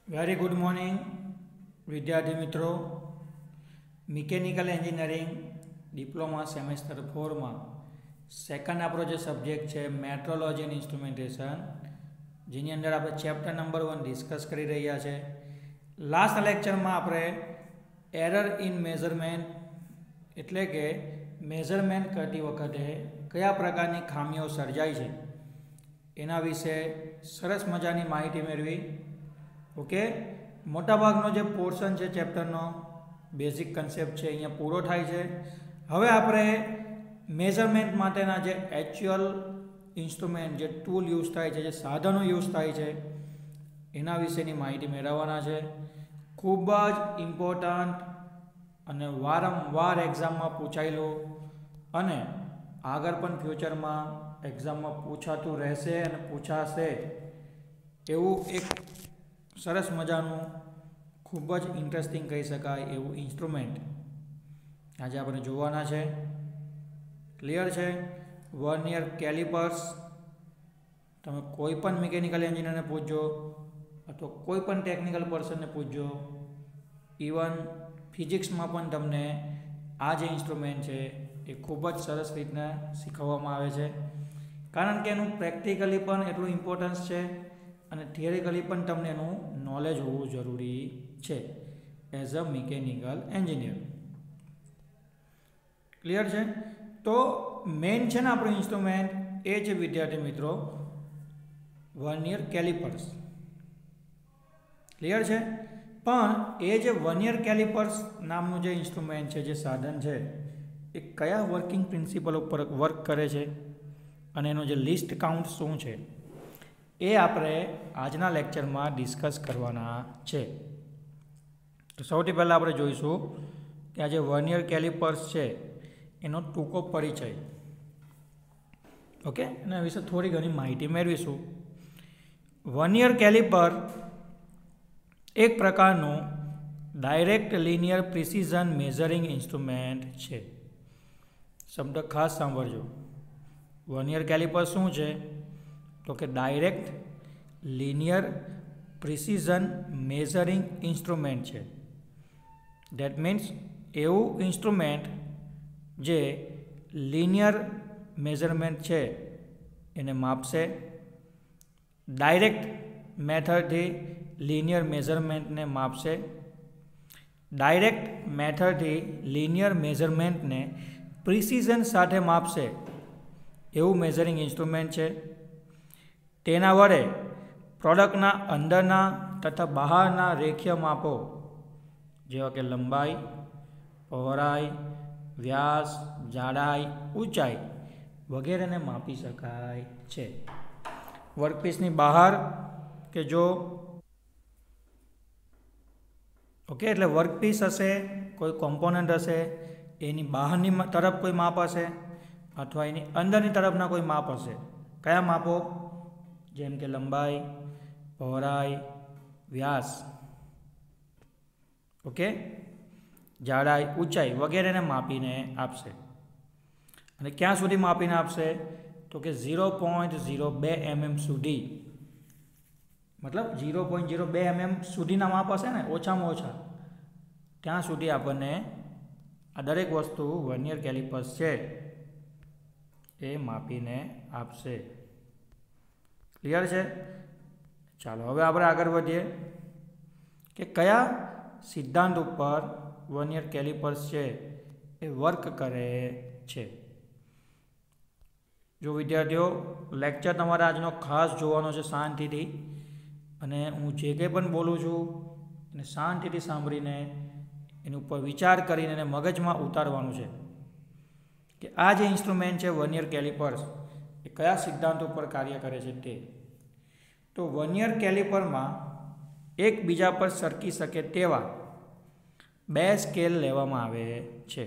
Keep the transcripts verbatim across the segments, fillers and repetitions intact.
Very good morning विद्यार्थी मित्रों। Mechanical engineering diploma semester four में सेकंड आपणो जो सब्जेक्ट है मेट्रोलॉजी एंड इंस्ट्रुमेंटेशन, जेनी अंदर आप चैप्टर नंबर वन डिस्कस करी रह्या छे। लास्ट लेक्चर में आपणे एरर इन मेजरमेंट एटले के मेजरमेंट करती वखते कया प्रकारनी खामीओ सर्जाय छे एना विषे सरस मजानी माहिती मेळवी। ओके, मोटा भागनो जो पोर्शन है चैप्टरनो बेसिक कन्सेप्ट है अहींया पूरो थाय छे। हवे आपणे मेजरमेंट माटेना जे एक्चुअल इंस्ट्रुमेंट जे टूल यूज थाय छे, जे साधनो यूज थाय छे एना विशेनी माहिती मेळववाना छे। खूब ज इम्पोर्टंट अने वारंवार एक्जाम में पूछायेलू अने आगळ पण फ्यूचर में एक्जाम में पूछातुं रहेशे अने पूछाशे एवुं एक सरस मजानु खूब ज इंटरेस्टिंग कही शकाय एवं इंस्ट्रुमेंट आज आपणे जोवाना छे। क्लियर है? वर्नियर कैलिपर्स तमे कोईपण मिकेनिकल एंजीनियर ने पूछो अथवा कोईपण टेक्निकल पर्सन ने पूछो, इवन फिजिक्स में पण तमने आ जे इंस्ट्रुमेंट है ये खूब ज सरस रीतना शीखववामां आवे छे, कारण के एनुं प्रेक्टिकली पण एटલું इम्पोर्टन्स है અને થિયરિકલી પણ તમને એનું નોલેજ હોવું જરૂરી છે as a mechanical engineer. Clear છે? તો મેઇન છે ને આપણું ઇન્સ્ટ્રુમેન્ટ એ છે વિદ્યાર્થી મિત્રો વર્નિયર કેલિપર્સ। ક્લિયર છે? પણ એ જે વર્નિયર કેલિપર્સ નામનું જે ઇન્સ્ટ્રુમેન્ટ છે, જે સાધન છે, એ કયા વર્કિંગ પ્રિન્સિપલ ઉપર વર્ક કરે છે અને એનું જે લિસ્ટ કાઉન્ટ શું છે એ આપણે આજના લેક્ચરમાં ડિસ્કસ કરવાના છે। તો સૌથી પહેલાં આપણે જોઈશું કે આ જે વર્નિયર કેલિપર્સ છે એનો ટૂંકો પરિચય। ઓકે, એના વિશે થોડી ઘણી માહિતી મેળવીશું। વર્નિયર કેલિપર એક પ્રકારનું direct linear precision measuring instrument છે। શબ્દ ખાસ સાંભળજો। વર્નિયર કેલિપર શું છે? तो कि direct linear precision measuring instrument है। डेट मीन्स एवं इंस्ट्रुमेंट जे लीनियर मेजरमेंट है एने मापसे, डायरेक्ट मेथड थी लीनियर मेजरमेंट ने मापसे, डायरेक्ट मेथड थी लीनियर मेजरमेंट ने प्रिसिजन साथे मापसे एवं मेजरिंग इंस्ट्रुमेंट है। तेना वडे प्रोडक्टना अंदरना तथा बहारना रेखीय मापो जेवा के लंबाई, पहोळाई, व्यास, जाड़ाई, ऊंचाई वगैरह ने मापी शकाय छे। वर्कपीसनी बहार के जो ओके एटले वर्कपीस हशे, कोई कॉम्पोनન્ટ हशे, एनी बहारनी तरफ कोई माप हशे अथवा एनी अंदरनी तरफना कोई माप हशे। कया मापो? जेम के लंबाई, पहोळाई, व्यास, ओके, जाड़ाई, ऊंचाई वगैरह ने मापीने आपसे। अने क्या सुधी मापीने आपसे? तो कि जीरो पॉइंट जीरो बे एम एम सुधी, मतलब जीरो पॉइंट जीरो बे एम एम सुधीना माप हशे ने ओछामां ओछा त्यां सुधी आपणे आ दरेक वस्तु वर्नियर कैलिपर्स छे ए मापीने आपसे। क्लियर है? चलो हवे आपणे आगळ वधीए कि कया सिद्धांत पर वर्नियर कैलिपर्स है ए वर्क करे छे। जो विद्यार्थीओ लेक्चर तमारे आजनो खास जोवानो छे शांतिथी, अने हूँ जे कंई पण बोलूं छुं एने शांतिथी सांभळीने एनी उपर विचार करीने एने मगजमां उतारवानुं छे कि आ जे इंस्ट्रुमेंट है वर्नियर कैलिपर्स ए कया सिद्धांत पर कार्य करे छे ते। तो वर्नियर कैलिपर में एक बीजा पर सरकी सके तेवा बे स्केल लेवामां आवे छे।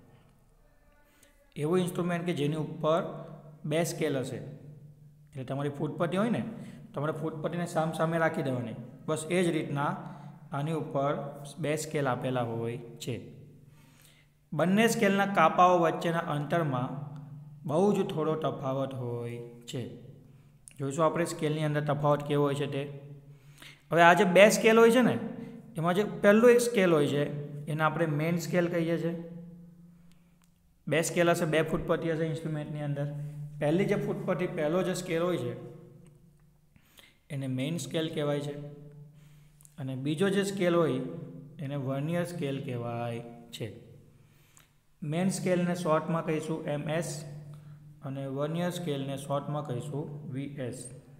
एवुं इंस्ट्रुमेंट के जेनी उपर बे स्केल हशे एटले तमारी फूटपट्टी होय ने तमारे फूटपट्टीने साम सामे राखी देवानी, बस ए ज रीतना आनी उपर बे स्केल आपेला होय छे। बंने स्केलना कापाओ वच्चेना अंतरमां बहु ज थोड़ो तफावत होय छे। જોઈશું આપણે સ્કેલની અંદર તફાવત કેવો હોય છે તે। હવે આ જે બે સ્કેલ હોય છે ને એમાં જે પહેલું એક સ્કેલ હોય છે એને આપણે મેઇન સ્કેલ કહીએ છીએ. બે સ્કેલ હશે, બે ફૂટપટ્ટી હશે ઇન્સ્ટ્રુમેન્ટની અંદર. પહેલી જે ફૂટપટ્ટી પહેલો જે સ્કેલ હોય છે એને મેઇન સ્કેલ કહેવાય છે, અને બીજો જે સ્કેલ હોય એને વર્નિયર સ્કેલ કહેવાય છે. મેઇન સ્કેલને શોર્ટમાં કહીશું એમ એસ અને વર્નિયર સ્કેલને શોર્ટમાં કહીશું વી એસ.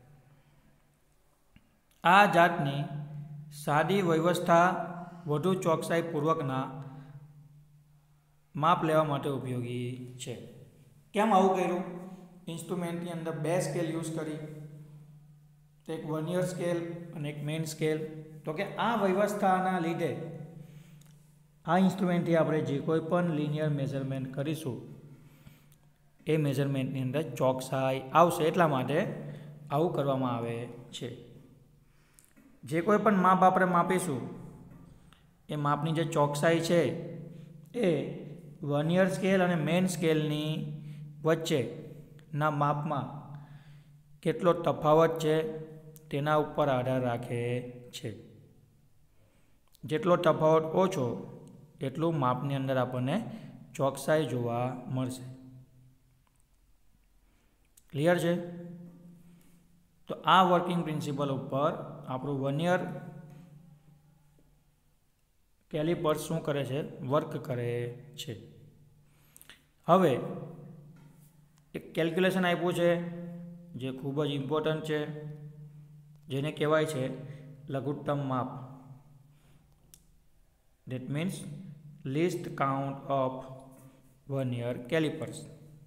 આ જાતની સાદી વ્યવસ્થા વધુ ચોકસાઈપૂર્વકના માપ લેવા માટે ઉપયોગી છે. કેમ આવું કર્યું? ઇન્સ્ટ્રુમેન્ટની અંદર બે સ્કેલ યુઝ કરી, તો એક વર્નિયર સ્કેલ અને એક મેઇન સ્કેલ. તો કે આ વ્યવસ્થાના લીધે આ ઇન્સ્ટ્રુમેન્ટથી આપણે જે કોઈ પણ લિનિયર મેઝરમેન્ટ કરીશું એ મેઝરમેન્ટની અંદર ચોકસાઈ આવશે, એટલા માટે આવું કરવામાં આવે છે. જે કોઈ પણ માપ આપણે માપીશું એ માપની જે ચોકસાઈ છે એ વર્નિયર સ્કેલ અને મેઇન સ્કેલની વચ્ચેના માપમાં કેટલો તફાવત છે તેના ઉપર આધાર રાખે છે. જેટલો તફાવત ઓછો એટલું માપની અંદર આપણને ચોકસાઈ જોવા મળશે. ક્લિયર છે? તો આ વર્કિંગ પ્રિન્સિપલ ઉપર આપણું વર્નિયર કેલિપર શું કરે છે? વર્ક કરે છે. હવે એક કેલ્ક્યુલેશન આપ્યું છે જે ખૂબ જ ઇમ્પોર્ટન્ટ છે, જેને કહેવાય છે લઘુત્તમ માપ. That means least count of vernier calipers.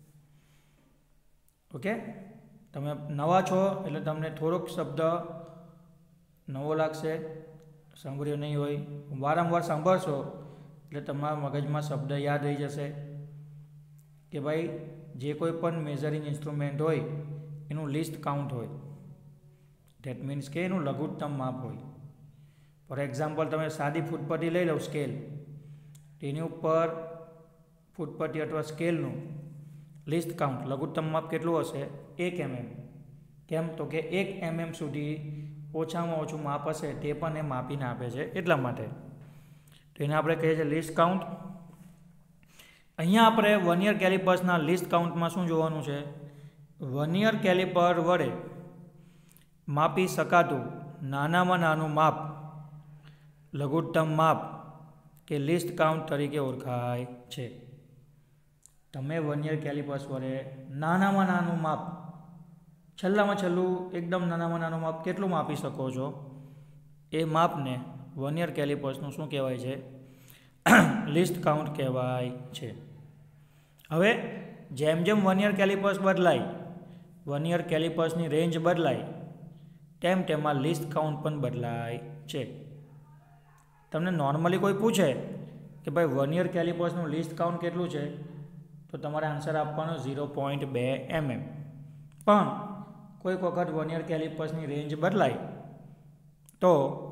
Okay, તમે નવા છો એટલે તમને થોડોક શબ્દ નવો લાગશે, સાંભળ્યો નહીં હોય. વારંવાર સાંભળશો એટલે તમારા મગજમાં શબ્દ યાદ રહી જશે કે ભાઈ જે કોઈ પણ મેઝરિંગ ઇન્સ્ટ્રુમેન્ટ હોય એનું લિસ્ટ કાઉન્ટ હોય. ધેટ મીન્સ કે એનું લઘુત્તમ માપ હોય. ફોર એક્ઝામ્પલ તમે સાદી ફૂટપટ્ટી લઈ લો સ્કેલ, તેની ઉપર ફૂટપટ્ટી અથવા સ્કેલનું લિસ્ટ કાઉન્ટ લઘુત્તમ માપ કેટલું હશે? એક એમએમ. કેમ? તો કે એક એમએમ સુધી ઓછામાં ઓછું માપ હશે તે પણ એ માપીને આપે છે, એટલા માટે. તો એને આપણે કહીએ છીએ લિસ્ટ કાઉન્ટ. અહીંયા આપણે વર્નિયર કેલિપર્સના લિસ્ટ કાઉન્ટમાં શું જોવાનું છે? વર્નિયર કેલિપર વડે માપી શકાતું નાનામાં નાનું માપ લઘુત્તમ માપ કે લિસ્ટ કાઉન્ટ તરીકે ઓળખાય છે. તમે વર્નિયર કેલિપર્સ વડે નાનામાં નાનું માપ, છેલ્લામાં છેલ્લું એકદમ નાનામાં નાનું માપ કેટલું માપી શકો છો એ માપને વર્નિયર કેલિપર્સનું શું કહેવાય છે? લિસ્ટ કાઉન્ટ કહેવાય છે. હવે જેમ જેમ વર્નિયર કેલિપર્સ બદલાય, વર્નિયર કેલિપર્સની રેન્જ બદલાય, તેમ તેમાં લિસ્ટ કાઉન્ટ પણ બદલાય છે. તમને નોર્મલી કોઈ પૂછે કે ભાઈ વર્નિયર કેલિપર્સનું લિસ્ટ કાઉન્ટ કેટલું છે, તો તમારે આન્સર આપવાનો ઝીરો પોઈન્ટ બે એમએમ. પણ કોઈક વખત વર્નિયર કેલિપર્સની રેન્જ બદલાય તો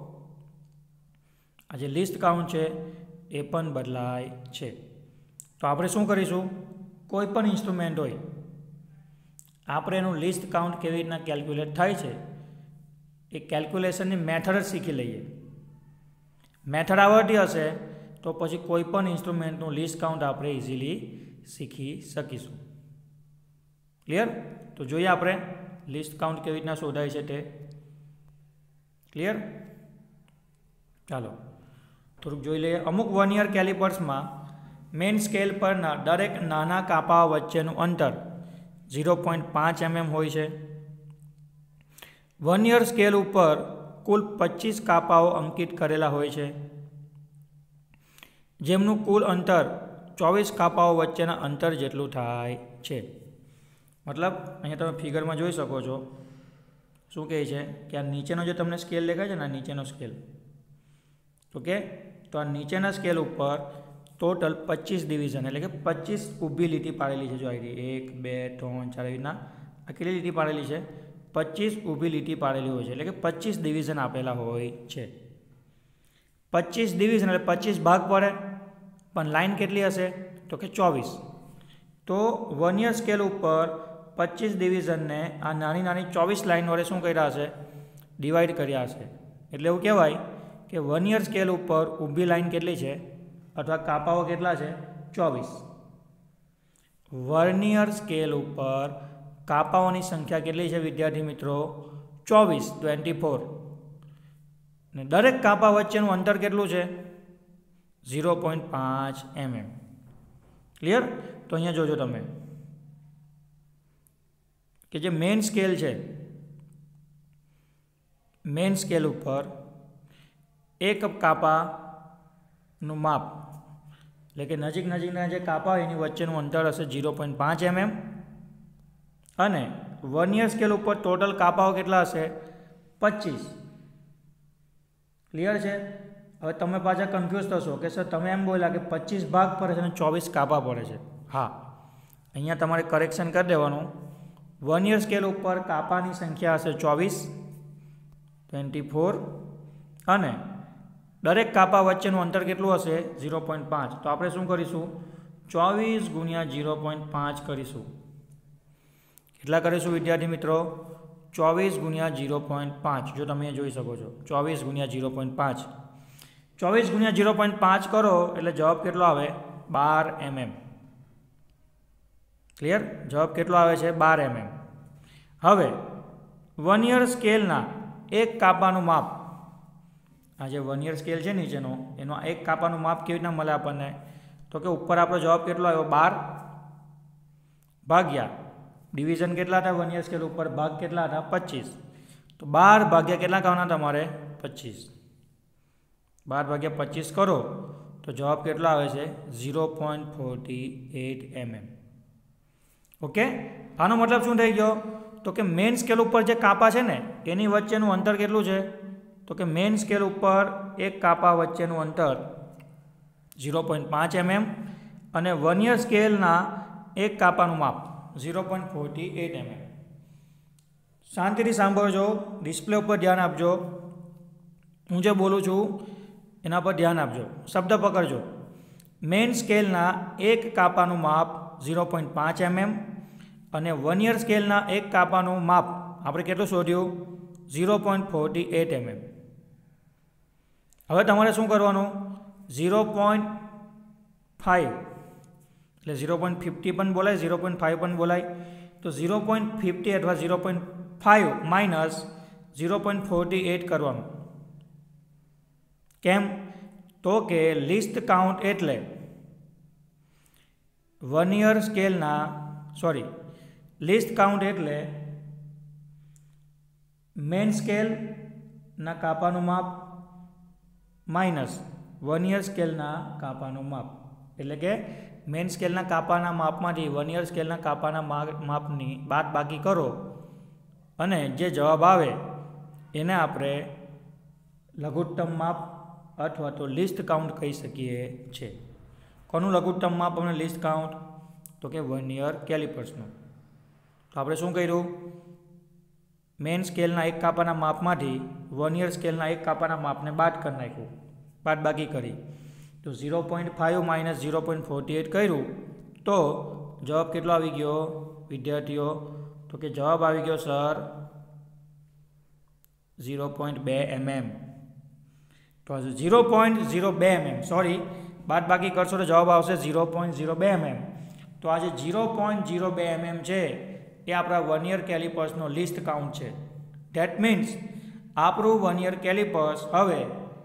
આ જે લિસ્ટ કાઉન્ટ છે એ પણ બદલાય છે. તો આપણે શું કરીશું? કોઈ પણ ઇન્સ્ટ્રુમેન્ટ હોય આપણે એનું લિસ્ટ કાઉન્ટ કેવી રીતના કેલ્ક્યુલેટ થાય છે એ કેલ્ક્યુલેશનની મેથડ જ શીખી લઈએ. મેથડ આવડતી હશે તો પછી કોઈ પણ ઇન્સ્ટ્રુમેન્ટનું લિસ્ટ કાઉન્ટ આપણે ઇઝીલી શીખી શકીશું. ક્લિયર? તો જોઈએ આપણે લિસ્ટ કાઉન્ટ કેવી રીતના શોધાય છે તે. ક્લિયર? ચાલો થોડુંક જોઈ લઈએ. અમુક વર્નિયર કેલિપર્સમાં મેઇન સ્કેલ પરના દરેક નાના કાપાઓ વચ્ચેનું અંતર ઝીરો પોઈન્ટ પાંચ એમએમ હોય છે. વર્નિયર સ્કેલ ઉપર કુલ પચીસ કાપાઓ અંકિત કરેલા હોય છે, જેમનું કુલ અંતર ચોવીસ કાપાઓ વચ્ચેના અંતર જેટલું થાય છે. મતલબ અહીંયા તમે ફિગરમાં જોઈ શકો છો શું કહે છે કે આ નીચેનો જે તમને સ્કેલ દેખાય છે ને, આ નીચેનો સ્કેલ, ઓકે, તો આ નીચેના સ્કેલ ઉપર ટોટલ પચીસ ડિવિઝન એટલે કે પચીસ ઊભી લીટી પાડેલી છે. જો આવી એક બે ત્રણ ચાર રીતના આ કેટલી લીટી પાડેલી છે? પચીસ ઊભી લીટી પાડેલી હોય છે, એટલે કે પચીસ ડિવિઝન આપેલા હોય છે. પચીસ ડિવિઝન એટલે પચીસ ભાગ પડે, પણ લાઇન કેટલી હશે? તો કે ચોવીસ. તો વર્નિયર સ્કેલ ઉપર પચીસ ડિવિઝનને આ નાની નાની ચોવીસ લાઇન વડે શું કર્યા હશે? ડિવાઈડ કર્યા હશે. એટલે એવું કહેવાય કે વર્નિયર સ્કેલ ઉપર ઊભી લાઈન કેટલી છે અથવા કાપાઓ કેટલા છે ચોવીસ. વર્નિયર સ્કેલ ઉપર કાપાઓની સંખ્યા કેટલી છે વિદ્યાર્થી મિત્રો ચોવીસ ટ્વેન્ટી ફોર. ને દરેક કાપા વચ્ચેનું અંતર કેટલું છે ઝીરો પોઈન્ટ પાંચ એમએમ. ક્લિયર? તો અહીંયા જોજો તમે કે જે મેઇન સ્કેલ છે મેઇન સ્કેલ ઉપર એક કાપાનું માપ એટલે કે નજીક નજીકના જે કાપા હોય એની વચ્ચેનું અંતર હશે ઝીરો પોઈન્ટ પાંચ એમએમ અને વર્નિયર સ્કેલ ઉપર ટોટલ કાપાઓ કેટલા હશે પચીસ. ક્લિયર છે? હવે તમે પાછા કન્ફ્યુઝ થશો કે સર તમે એમ બોલ્યા કે પચીસ ભાગ પડે છે અને ચોવીસ કાપા પડે છે. હા, અહીંયા તમારે કરેક્શન કરી દેવાનું. વર્નિયર સ્કેલ ઉપર કાપાની સંખ્યા હશે ચોવીસ ટ્વેન્ટી ફોર અને દરેક કાપા વચ્ચેનું અંતર કેટલું હશે ઝીરો પોઈન્ટ પાંચ. તો આપણે શું કરીશું ચોવીસ ગુણ્યા ઝીરો પોઈન્ટ પાંચ કરીશું. કેટલા કરીશું વિદ્યાર્થી મિત્રો ચોવીસ ગુણ્યા ઝીરો પોઈન્ટ પાંચ. જો તમે જોઈ શકો છો ચોવીસ ગુણ્યા ઝીરો પોઈન્ટ પાંચ. ચોવીસ ગુણ્યા ઝીરો પોઈન્ટ પાંચ કરો એટલે જવાબ કેટલો આવે બાર એમએમ. ક્લિયર? જવાબ કેટલો આવે છે બાર એમએમ. હવે વર્નિયર સ્કેલના એક કાપાનું માપ, આ જે વર્નિયર સ્કેલ છે નીચેનો એનો એક કાપાનું માપ કેવી રીતના મળે આપણને તો કે ઉપર આપણો જવાબ કેટલો આવ્યો બાર ભાગ્યા ડિવિઝન કેટલા હતા વર્નિયર સ્કેલ ઉપર ભાગ કેટલા હતા પચીસ. તો બાર ભાગ્યા કેટલા કરવાના તમારે પચીસ. બાર ભાગ્યા પચીસ કરો તો જવાબ કેટલો આવે છે zero point forty eight MM. Okay, આનો મતલબ શું થઈ ગયો તો કે મેઇન સ્કેલ ઉપર જે કાપા છે ને એની વચ્ચેનું અંતર કેટલું છે તો કે મેઇન સ્કેલ ઉપર એક કાપા વચ્ચેનું અંતર ઝીરો પોઈન્ટ પાંચ એમએમ અને વર્નિયર સ્કેલના એક કાપાનું માપ zero point forty eight MM. શાંતિથી સાંભળજો, ડિસ્પ્લે ઉપર ધ્યાન આપજો, હું જે બોલું છું એના પર ધ્યાન આપજો, શબ્દ પકડજો. મેઇન સ્કેલના એક કાપાનું માપ ઝીરો પોઈન્ટ પાંચ એમએમ અને વર્નિયર સ્કેલના એક કાપાનું માપ આપણે કેટલું શોધ્યું zero point forty eight MM. હવે તમારે શું કરવાનું ઝીરો પોઈન્ટ ફાઇવ એટલે ઝીરો પોઈન્ટ ફિફ્ટી પણ બોલાય ઝીરો પોઈન્ટ ફાઇવ પણ બોલાય. તો ઝીરો પોઈન્ટ ફિફ્ટી અથવા zero point five minus zero point forty eight કરવાનું. કેમ? તો કે લિસ્ટ કાઉન્ટ એટલે વર્નિયર સ્કેલના સોરી લિસ્ટ કાઉન્ટ એટલે મેઇન સ્કેલના કાપાનું માપ માઇનસ વર્નિયર સ્કેલના કાપાનું માપ. એટલે કે મેઇન સ્કેલના કાપાના માપમાંથી વર્નિયર સ્કેલના કાપાના માપની બાદ બાકી કરો અને જે જવાબ આવે એને આપણે લઘુત્તમ માપ અથવા તો લિસ્ટ કાઉન્ટ કહી શકીએ છીએ. કોનું લઘુત્તમ માપ અને લિસ્ટ કાઉન્ટ તો કે વર્નિયર કેલિપર્સનું. તો આપણે શું કર્યું મેઇન સ્કેલના એક કાપાના માપમાંથી વર્નિયર સ્કેલના એક કાપાના માપને બાદ કરી નાખ્યું, બાદ બાકી કરી. તો zero point five minus zero point forty eight કર્યું તો જવાબ કેટલો આવી ગયો વિદ્યાર્થીઓ તો કે જવાબ આવી ગયો સર ઝીરો પોઈન્ટ બે એમએમ. તો ઝીરો પોઈન્ટ ઝીરો બે એમએમ સોરી બાદ બાકી કરશો તો જવાબ આવશે ઝીરો પોઈન્ટ ઝીરો બે એમએમ. તો આ જે ઝીરો પોઈન્ટ ઝીરો બે એમએમ છે એ આપણા વર્નિયર કેલિપર્સનો લિસ્ટ કાઉન્ટ છે. ધેટ મીન્સ આપણું વર્નિયર કેલિપર્સ હવે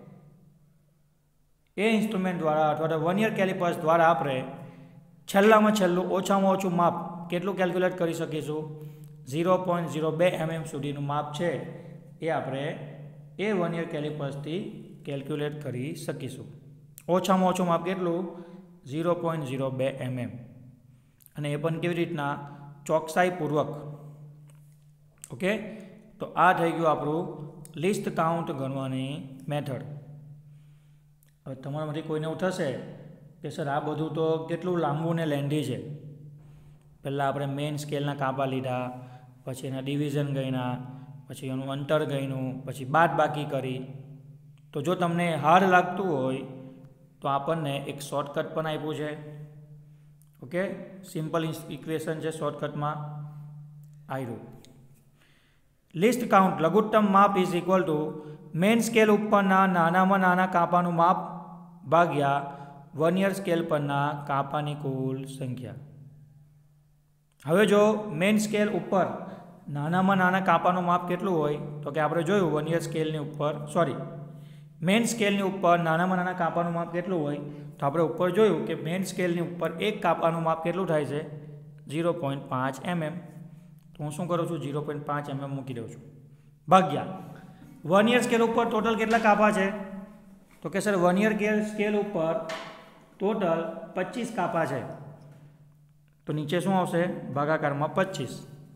એ ઇન્સ્ટ્રુમેન્ટ દ્વારા અથવા તો વર્નિયર કેલિપર્સ દ્વારા આપણે છેલ્લામાં છેલ્લું ઓછામાં ઓછું માપ કેટલું કેલ્ક્યુલેટ કરી શકીશું ઝીરો પોઈન્ટ ઝીરો બે એમએમ સુધીનું માપ છે એ આપણે એ વર્નિયર કેલિપર્સથી કેલ્ક્યુલેટ કરી શકીશું. ઓછામાં ઓછું માપ કેટલું ઝીરો પોઈન્ટ ઝીરો બે એમએમ અને એ પણ કેવી રીતના ચોકસાઈપૂર્વક. ઓકે, તો આ થઈ ગયું આપણું લિસ્ટ કાઉન્ટ ગણવાની મેથડ. હવે તમારામાંથી કોઈને એવું થશે કે સર આ બધું તો કેટલું લાંબુ ને લેન્ધી છે. પહેલાં આપણે મેઇન સ્કેલના કાપા લીધા, પછી એના ડિવિઝન ગણ્યા, પછી એનું અંતર ગણ્યું, પછી બાદ બાકી કરી. તો જો તમને હાર્ડ લાગતું હોય તો આપણને એક શોર્ટકટ પણ આપ્યું છે. ઓકે, સિમ્પલ ઇક્વેશન છે શોર્ટકટમાં આવ્યું. લિસ્ટ કાઉન્ટ લઘુત્તમ માપ is equal to main scale ઉપરના નાનામાં નાના કાપાનું માપ ભાગ્યા વર્નિયર સ્કેલ પરના કાપાની કુલ સંખ્યા. હવે જો મેઇન સ્કેલ ઉપર નાનામાં નાના કાપાનું માપ કેટલું હોય તો કે આપણે જોયું વર્નિયર સ્કેલની ઉપર સોરી મેઇન સ્કેલની ઉપર નાનામાં નાના કાપાનું માપ કેટલું હોય તો આપણે ઉપર જોયું કે મેઇન સ્કેલની ઉપર એક કાપાનું માપ કેટલું થાય છે ઝીરો પોઈન્ટ પાંચ એમએમ. તો હું શું કરું છું ઝીરો પોઈન્ટ પાંચ એમએમ મૂકી દઉં છું ભાગ્યા વર્નિયર સ્કેલ ઉપર ટોટલ કેટલા કાપા છે તો કે સર વર્નિયર સ્કેલ ઉપર ટોટલ પચીસ કાપા છે. તો નીચે શું આવશે ભાગાકારમાં પચીસ.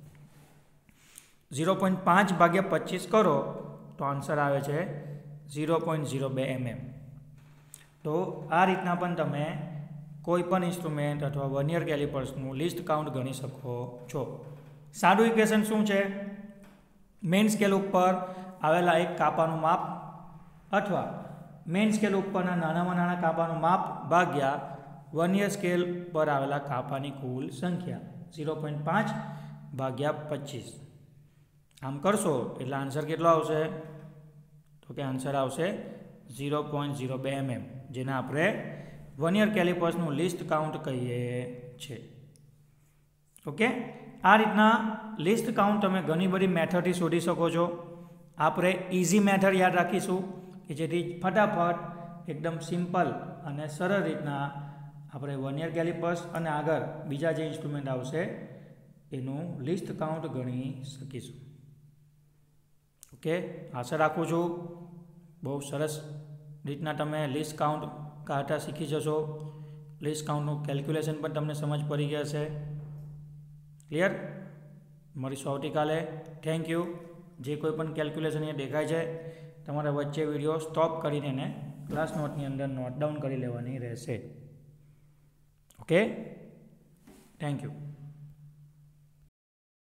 ઝીરો પોઈન્ટ પાંચ ભાગ્યા પચીસ કરો તો આન્સર આવે છે ઝીરો પોઈન્ટ ઝીરો બે એમએમ. તો આ રીતના પણ તમે કોઈ પણ ઇન્સ્ટ્રુમેન્ટ અથવા વર્નિયર કેલિપર્સનું લિસ્ટ કાઉન્ટ ગણી શકો છો. સાદું ઇક્વેશન શું છે મેઇન સ્કેલ ઉપર આવેલા એક કાપાનું માપ અથવા મેઇન સ્કેલ ઉપરના નાનામાં નાના કાપાનું માપ ભાગ્યા વર્નિયર સ્કેલ પર આવેલા કાપાની કુલ સંખ્યા ઝીરો પોઈન્ટ પાંચ ભાગ્યા પચીસ. આમ કરશો એટલે આન્સર કેટલો આવશે તો કે આન્સર આવશે ઝીરો પોઈન્ટ ઝીરો બે એમએમ, જેને આપણે વર્નિયર કેલિપર્સનું લિસ્ટ કાઉન્ટ કહીએ છીએ. ઓકે, આ રીતના લિસ્ટ કાઉન્ટ તમે ઘણી બધી મેથડથી શોધી શકો છો. આપણે ઇઝી મેથડ યાદ રાખીશું કે જેથી ફટાફટ એકદમ સિમ્પલ અને સરળ રીતના આપણે વર્નિયર કેલિપર્સ અને આગળ બીજા જે ઇન્સ્ટ્રુમેન્ટ આવશે એનું લિસ્ટ કાઉન્ટ ગણી શકીશું. ઓકે, આશા રાખું છું બહુ સરસ રીતના તમે લિસ્ટ કાઉન્ટ કાઢતા શીખી જશો. લિસ્ટ કાઉન્ટનું કેલ્ક્યુલેશન પણ તમને સમજ પડી ગયા છે. ક્લિયર? મળીશું આવતીકાલે. Thank you. જે કોઈ પણ કેલ્ક્યુલેશન અહીંયા દેખાય છે તમારે વચ્ચે વિડીયો સ્ટોપ કરીને એને ક્લાસ નોટની અંદર નોટ ડાઉન કરી લેવાની રહેશે. Okay, thank you.